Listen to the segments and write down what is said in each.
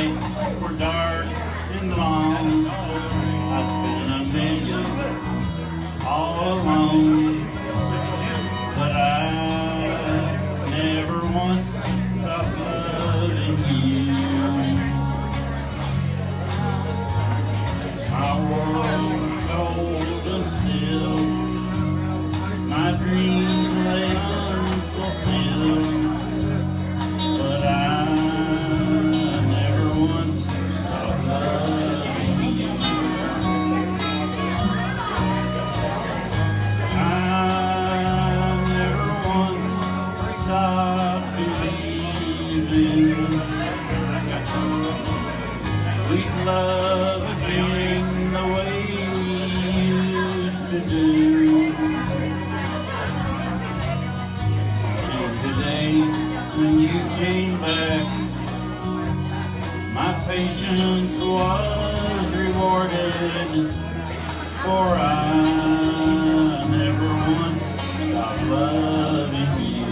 nights were dark and long. I spent a million all alone, but I never once stopped loving you. My world was cold and still, my dreams lay unfulfilled, but I never once stopped loving you. I never once stopped believing we'd love again the way we used to do. And today, when you came back, my patience was rewarded, for I never once stopped loving you.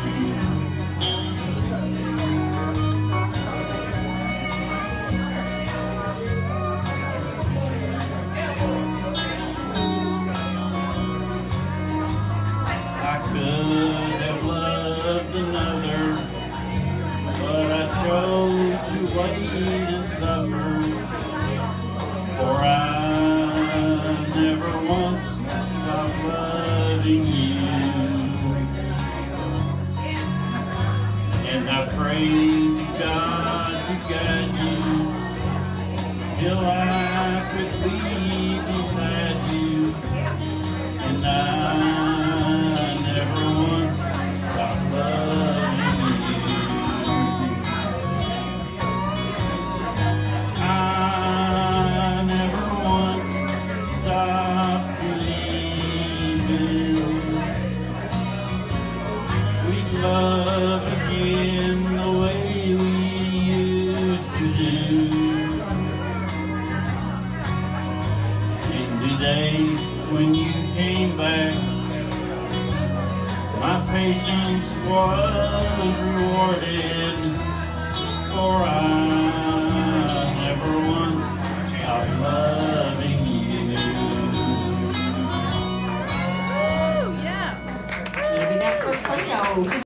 I could have loved another, but I chose to wait and suffer, for I never once stopped loving you. And I prayed to God to guide you till I could be beside you, and I never once stopped loving you. I never once stopped believing we'd love again the way we used to do. And today, when you came back, my patience was rewarded, for I never once stopped loving you. Yeah. Give it up for Cleo.